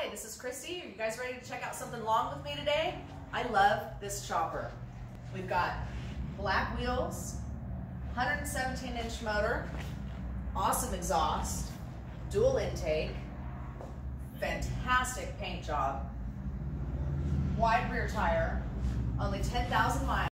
Hi, this is Kristi. Are you guys ready to check out something long with me today? I love this chopper. We've got black wheels, 117-inch motor, awesome exhaust, dual intake, fantastic paint job, wide rear tire, only 10,000 miles.